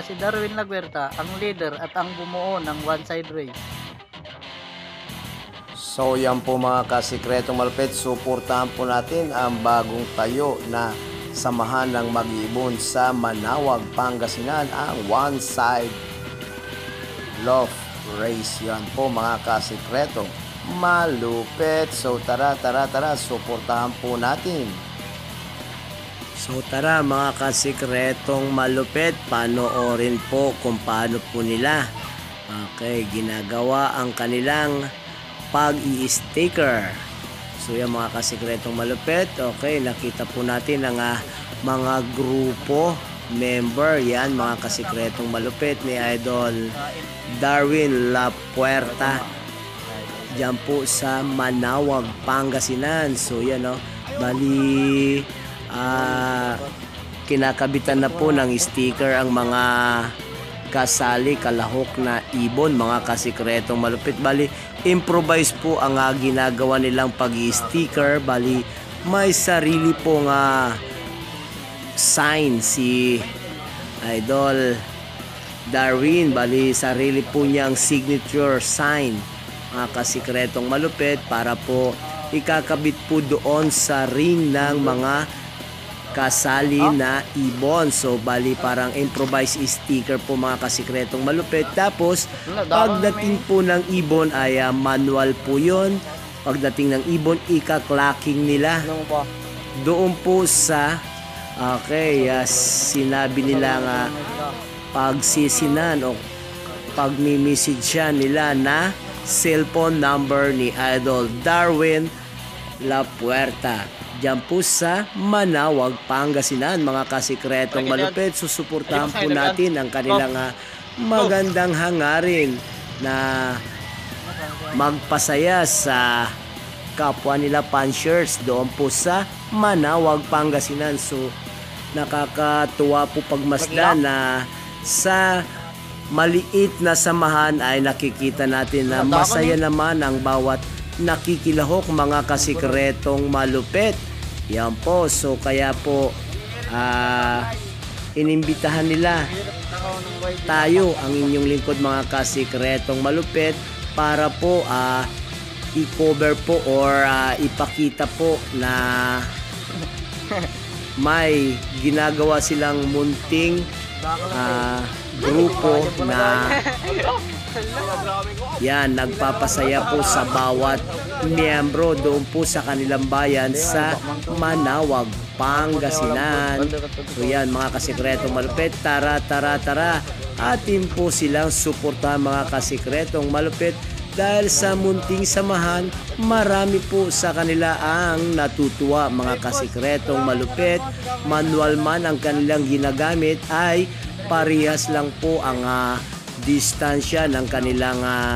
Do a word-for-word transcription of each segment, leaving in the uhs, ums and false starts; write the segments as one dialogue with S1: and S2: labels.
S1: si Darwin Laguerta, ang leader at ang bumuo ng One Side Race.
S2: So yan po mga kasikretong malupit, suportahan po natin ang bagong tayo na samahan ng mag-iibon sa Manaoag, Pangasinan, ang One Side Love Race. Yan po mga kasikretong malupit. So tara, tara, tara, suportahan po natin. So tara mga kasikretong malupit, panoorin po kung paano po nila okay, ginagawa ang kanilang pag-i-sticker. So yan mga kasikretong malupit, okay, nakita po natin ang uh, mga grupo, member, yan mga kasikretong malupit ni Idol Darwin Lapuerta. Diyan po sa Manaoag, Pangasinan. So yan o, oh, bali uh, kinakabitan na po ng sticker ang mga kasali, kalahok na ibon mga kasikretong malupit. Bali improvise po ang uh, ginagawa nilang pag-i-sticker. Bali may sarili pong uh, sign si Idol Darwin. Bali sarili po niyang signature sign mga kasikretong malupit para po ikakabit po doon sa ring ng mga kasali na ibon. So bali parang improvise sticker po mga kasikretong malupit. Tapos pagdating po ng ibon ay uh, manual po yun. Pagdating ng ibon, ika-clacking nila doon po sa okay, uh, sinabi nila nga pagsisinan o pagmi-message nila na cellphone number ni Idol Darwin Lapuerta. Diyan po sa Manaoag, Pangasinan mga kasikretong malupit. Susuportahan po natin ang kanilang uh, magandang hangarin na magpasaya sa kapwa nila punchers doon po sa Manaoag, Pangasinan. So nakakatuwa po pagmasdan na sa maliit na samahan ay nakikita natin na masaya naman ang bawat nakikilahok mga kasikretong malupit. Yan po, so kaya po uh, inimbitahan nila tayo, ang inyong lingkod mga kasikretong malupit, para po uh, i-cover po or uh, ipakita po na may ginagawa silang munting uh, grupo na yan, nagpapasaya po sa bawat miyembro doon po sa kanilang bayan sa Manaoag, Pangasinan. So yan mga kasikretong malupit, tara tara tara, atin po silang suportahan mga kasikretong malupit, dahil sa munting samahan marami po sa kanila ang natutuwa mga kasikretong malupit. Manual man ang kanilang ginagamit ay parehas lang po ang uh, distansya ng kanilang uh,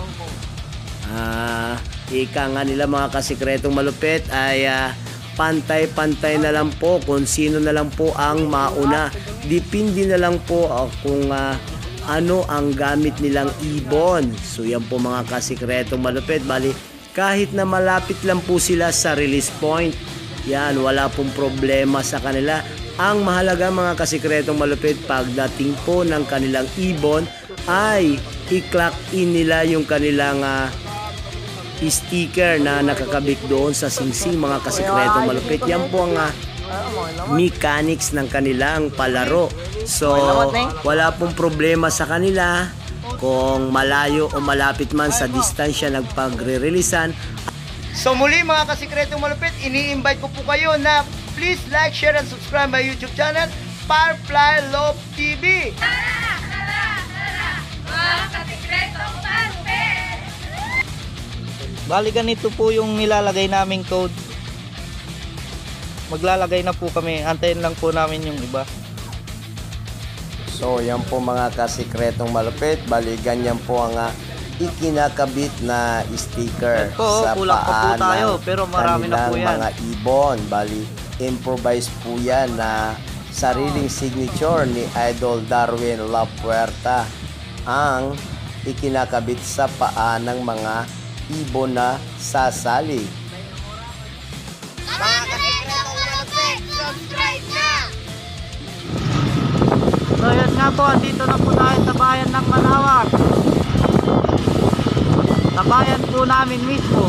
S2: uh, ika nga nila mga kasikretong malupit ay uh, pantay-pantay na lang po kung sino na lang po ang mauna. Depende na lang po uh, kung uh, ano ang gamit nilang ibon. So yan po mga kasikretong malupit. Bali kahit na malapit lang po sila sa release point, yan, wala pong problema sa kanila. Ang mahalaga mga kasikretong malupit, pagdating po ng kanilang ibon ay i-clock in nila yung kanilang uh, sticker na nakakabit doon sa singsing mga kasikretong malupit. Yan po ang uh, mechanics ng kanilang palaro. So wala pong problema sa kanila kung malayo o malapit man sa distansya nagpagre-releasan. So muli mga kasikretong malupit, ini-invite ko po kayo na please like, share, and subscribe my YouTube channel, Firefly Love T V.
S3: Tara! Tara! Tara! Mga kasikretong malupit!
S1: Bali ganito po yung nilalagay naming code. Maglalagay na po kami, antayin lang po namin yung iba.
S2: So yan po mga kasikretong malupit, bali ganyan po ang uh, ikinakabit na sticker
S1: po,
S2: sa
S1: kulang pa po
S2: paan
S1: tayo,
S2: ng
S1: pero marami na po yan.
S2: mga ibon. Bali improvise po yan na sariling signature ni Idol Darwin Lapuerta ang ikinakabit sa paa ng mga ibon na sasali.
S3: Mga kasikretong malupit, subscribe na!
S1: So yan nga po, dito na po tayo sa bayan ng Manawag. Sa bayan po namin mismo.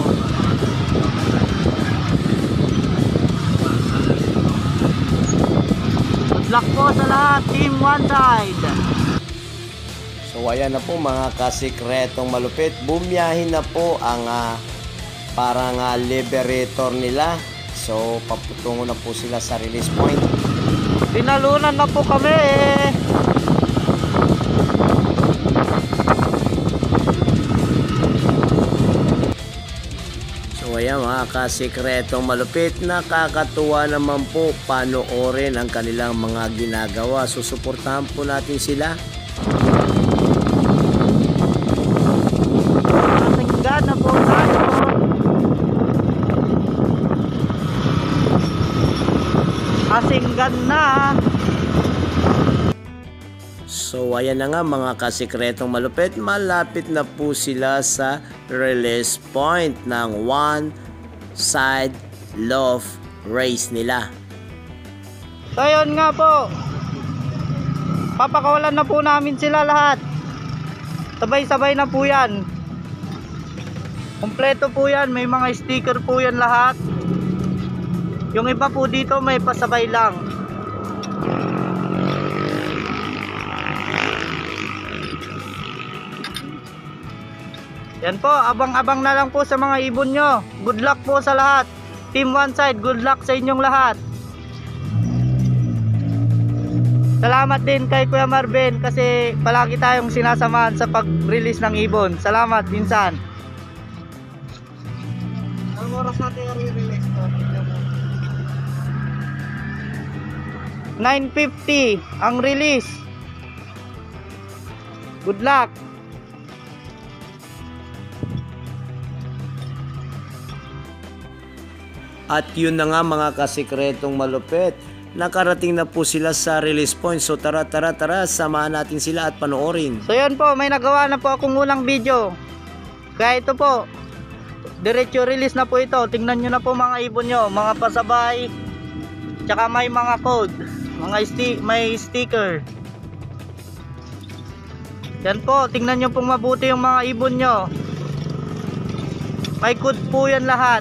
S1: Good luck po sa lahat, Team One Side.
S2: So ayan na po mga kasikretong malupit, bumiyahin na po ang ah, parang ah, liberator nila. So paputungo na po sila sa release point.
S1: Tinalunan na po kami eh.
S2: So ayan mga kasikretong malupit, nakakatuwa naman po panoorin ang kanilang mga ginagawa. Susuportahan po natin sila.
S1: Kasinggan na po tayo. Kasinggan na.
S2: So ayan na nga mga kasikretong malupit, malapit na po sila sa release point ng one side love race nila.
S1: So yun nga po, papakawalan na po namin sila lahat. Sabay-sabay na po yan. Kompleto po yan, may mga sticker po yan lahat. Yung iba po dito may pasabay lang. Yan po, abang-abang na lang po sa mga ibon nyo. Good luck po sa lahat. Team One Side, good luck sa inyong lahat. Salamat din kay Kuya Marvin kasi palagi tayong sinasamahan sa pag-release ng ibon. Salamat, minsan. Anong oras natin yung re-release to? nine fifty ang release. Good luck.
S2: At yun na nga mga kasikretong malupit, nakarating na po sila sa release point. So tara tara tara, samahan natin sila at panoorin.
S1: So yun po, may nagawa na po akong unang video. Kaya ito po, diretso release na po ito. Tingnan nyo na po mga ibon nyo, mga pasabay, tsaka may mga code, mga sti may sticker. Yan po, tingnan nyo pong mabuti yung mga ibon nyo. May code po yan lahat.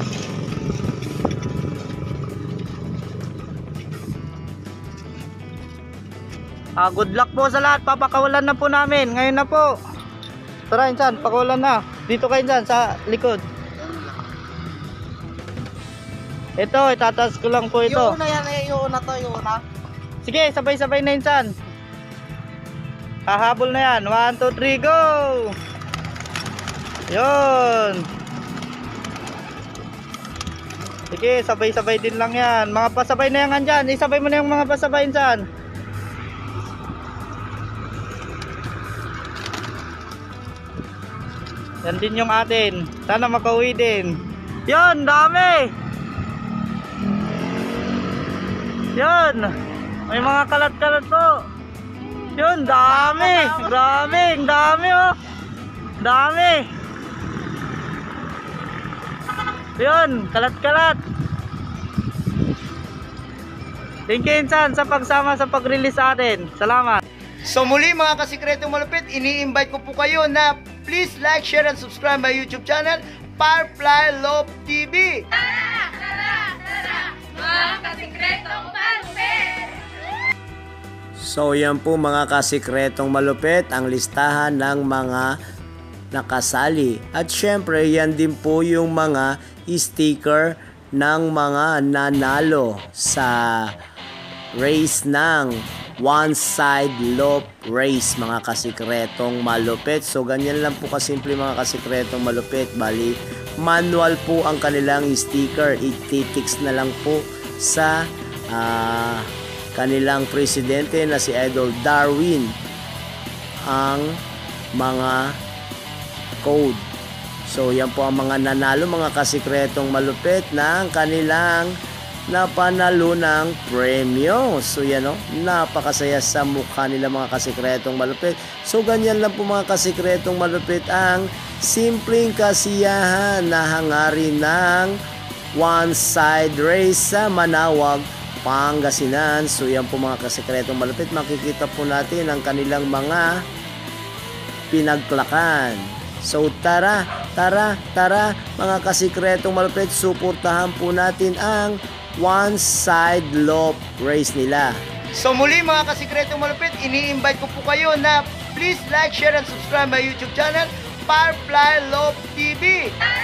S1: Ah, good luck po sa lahat. Papakawalan na po namin. Ngayon na po. Tara, Insan, pakawalan na. Dito kayo dyan sa likod. Ito, itataas ko lang po ito.
S4: Yung una yan, eh, yung una to, yung una.
S1: Sige, sabay-sabay na, Insan. Hahabol na yan. one, two, three, go! Yun. Sige, sabay-sabay din lang yan. Mga pasabay na yan andyan. Isabay mo na yung mga pasabay, Insan. Yan din yung atin. Sana makauwi din. Yun, dami. Yun. May mga kalat-kalat po. Yun, dami. Grabe, ang dami oh. Dami. Yun, kalat-kalat. Thank you, Insan, sa pagsama sa pag-release atin. Salamat.
S4: So muli mga kasikretong malupit, ini-invite ko po kayo na please like, share, and subscribe my YouTube channel, Firefly Love T V.
S3: Tara, tara, tara, mga kasikretong malupit.
S2: So yan po mga kasikretong malupit, ang listahan ng mga nakasali. At syempre yan din po yung mga sticker ng mga nanalo sa race ng one side loop race mga kasikretong malupit. So ganyan lang po kasimple mga kasikretong malupit. Bali manual po ang kanilang sticker, ititix na lang po sa uh, kanilang presidente na si Idol Darwin ang mga code. So yan po ang mga nanalo mga kasikretong malupit ng kanilang napanalo ng premyo. So yan o, napakasaya sa mukha nila mga kasikretong malupit. So ganyan lang po mga kasikretong malupit ang simpleng kasiyahan na hangarin ng one side race sa Manawag Pangasinan. So yan po mga kasikretong malupit, makikita po natin ang kanilang mga pinagklakan. So tara, tara, tara mga kasikretong malupit, suportahan po natin ang one side loop race nila.
S4: So muli mga kasikretong malupit, ini-invite ko po kayo na please like, share, and subscribe my YouTube channel, Firefly Love T V.